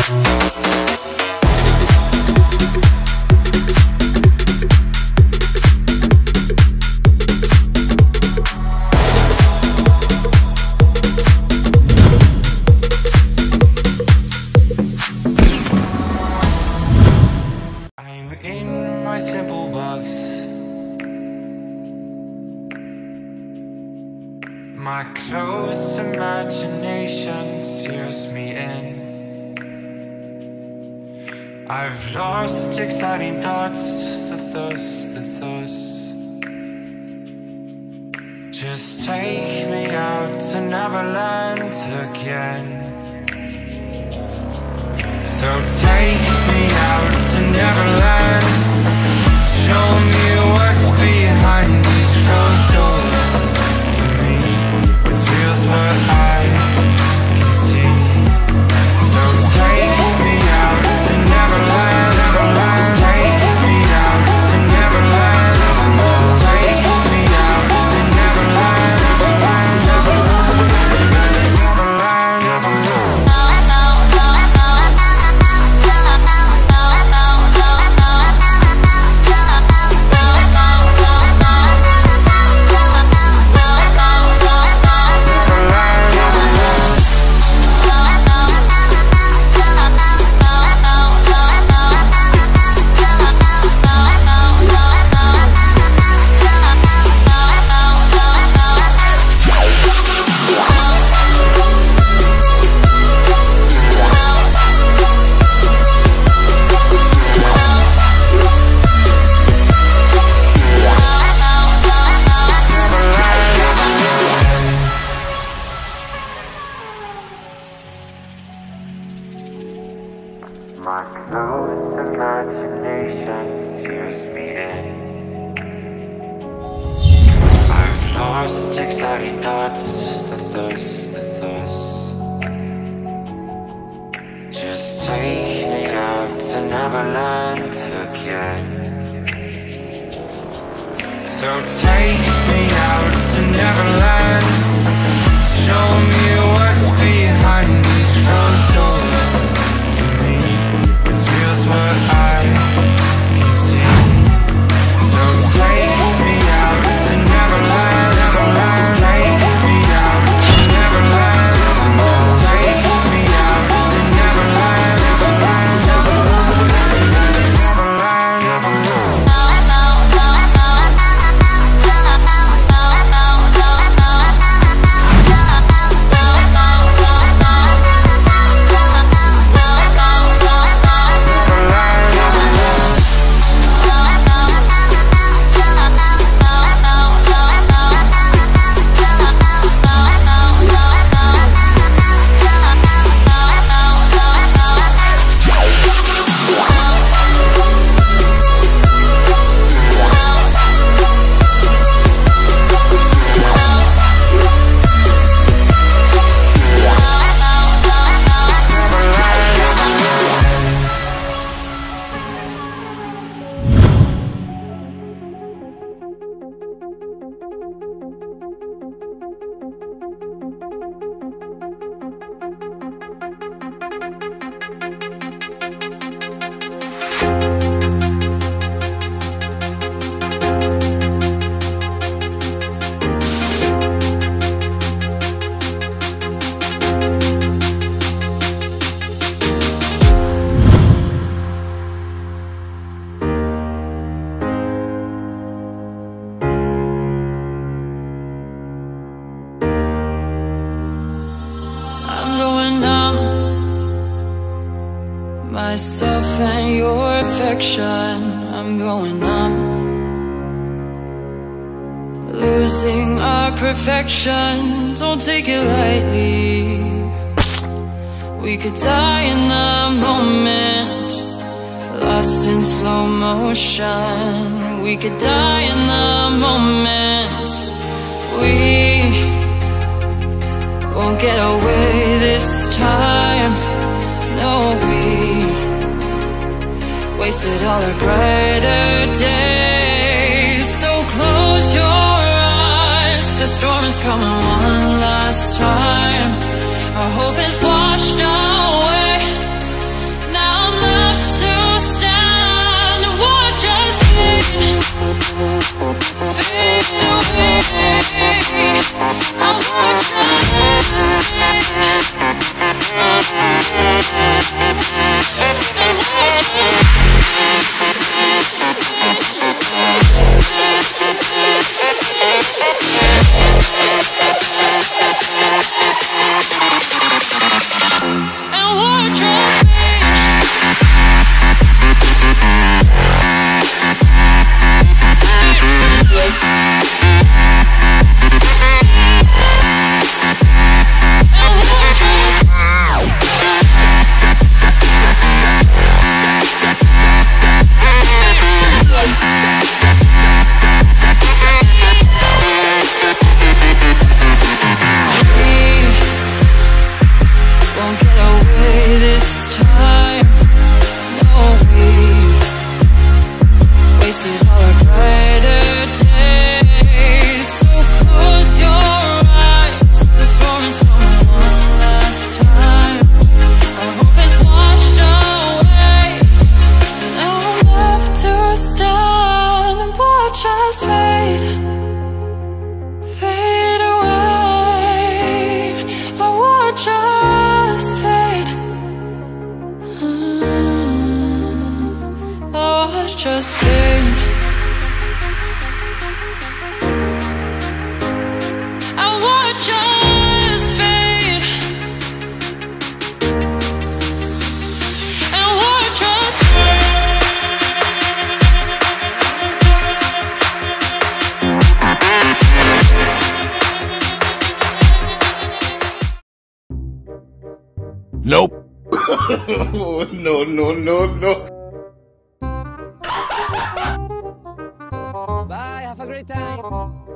My close imagination steers me in. I've lost exciting thoughts, the thirst. Just take me out to Neverland again. So take me out to Neverland. Show me what's behind these closed doors. What I can see. So take me out to Neverland, Neverland. Take me out to Neverland, Neverland. Take me out to Neverland, Neverland, Neverland, Neverland, Neverland. My close imagination steers me in. I've lost exciting thoughts, the thirst. Just take me out to Neverland again. So take me out to Neverland. Show me what's behind these closed doors. What I can see. So take me out to Neverland, Neverland. Take me out to Neverland, Neverland. Take me out to Neverland, Neverland, Neverland, Neverland, Neverland. Myself and your affection, I'm going on, losing our perfection. Don't take it lightly. We could die in the moment, lost in slow motion. We could die in the moment. We won't get away this time. No, we wasted all our brighter days. So close your eyes, the storm is coming one last time. Our hope is washed away, Just fade. I watch us fade. And watch us Nope. No, no, no, no. Bye, have a great time.